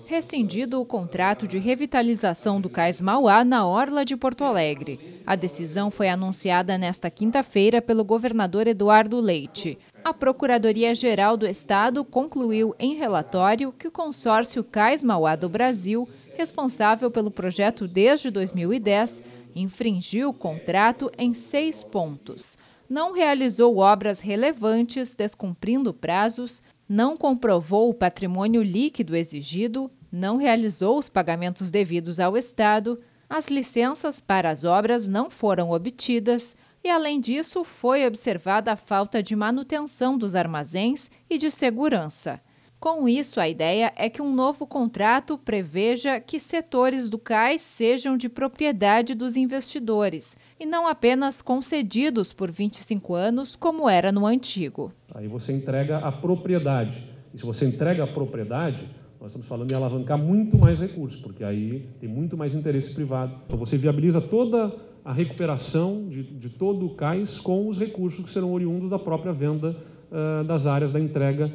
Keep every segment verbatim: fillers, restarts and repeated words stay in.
Rescindido o contrato de revitalização do Cais Mauá na orla de Porto Alegre. A decisão foi anunciada nesta quinta-feira pelo governador Eduardo Leite. A Procuradoria-Geral do Estado concluiu em relatório que o consórcio Cais Mauá do Brasil, responsável pelo projeto desde dois mil e dez, infringiu o contrato em seis pontos. Não realizou obras relevantes, descumprindo prazos, não comprovou o patrimônio líquido exigido, não realizou os pagamentos devidos ao Estado, as licenças para as obras não foram obtidas e, além disso, foi observada a falta de manutenção dos armazéns e de segurança. Com isso, a ideia é que um novo contrato preveja que setores do cais sejam de propriedade dos investidores e não apenas concedidos por vinte e cinco anos, como era no antigo. Aí você entrega a propriedade. E se você entrega a propriedade, nós estamos falando em alavancar muito mais recursos, porque aí tem muito mais interesse privado. Então você viabiliza toda a recuperação de, de todo o cais com os recursos que serão oriundos da própria venda uh, das áreas da entrega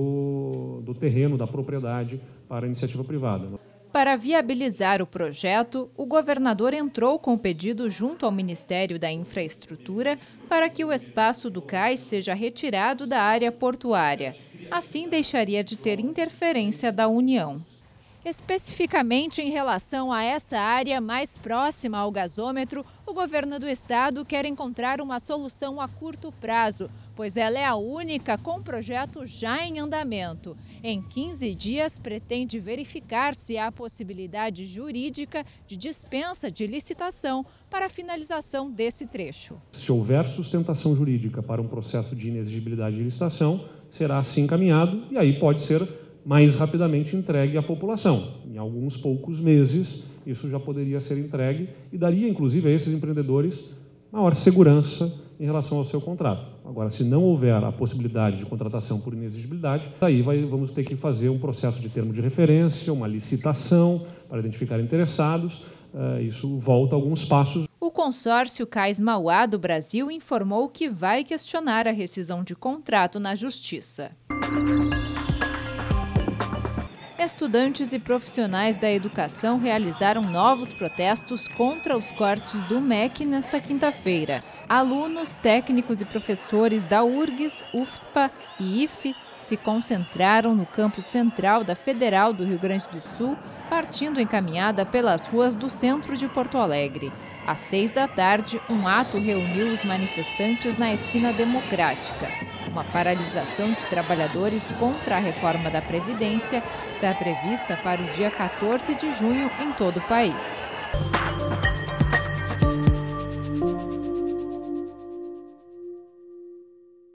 do, do terreno, da propriedade para a iniciativa privada. Para viabilizar o projeto, o governador entrou com o pedido junto ao Ministério da Infraestrutura para que o espaço do cais seja retirado da área portuária. Assim, deixaria de ter interferência da União. Especificamente em relação a essa área mais próxima ao gasômetro, o governo do estado quer encontrar uma solução a curto prazo, pois ela é a única com projeto já em andamento. Em quinze dias, pretende verificar se há possibilidade jurídica de dispensa de licitação para a finalização desse trecho. Se houver sustentação jurídica para um processo de inexigibilidade de licitação, será assim encaminhado e aí pode ser mais rapidamente entregue à população. Em alguns poucos meses, isso já poderia ser entregue e daria, inclusive, a esses empreendedores maior segurança em relação ao seu contrato. Agora, se não houver a possibilidade de contratação por inexigibilidade, aí vai, vamos ter que fazer um processo de termo de referência, uma licitação para identificar interessados. Uh, isso volta alguns passos. O consórcio Cais Mauá do Brasil informou que vai questionar a rescisão de contrato na Justiça. Estudantes e profissionais da educação realizaram novos protestos contra os cortes do M E C nesta quinta-feira. Alunos, técnicos e professores da U R G S, U F S P A e I F E se concentraram no campus central da Federal do Rio Grande do Sul, partindo encaminhada pelas ruas do centro de Porto Alegre. Às seis da tarde, um ato reuniu os manifestantes na esquina Democrática. Uma paralisação de trabalhadores contra a reforma da Previdência está prevista para o dia quatorze de junho em todo o país.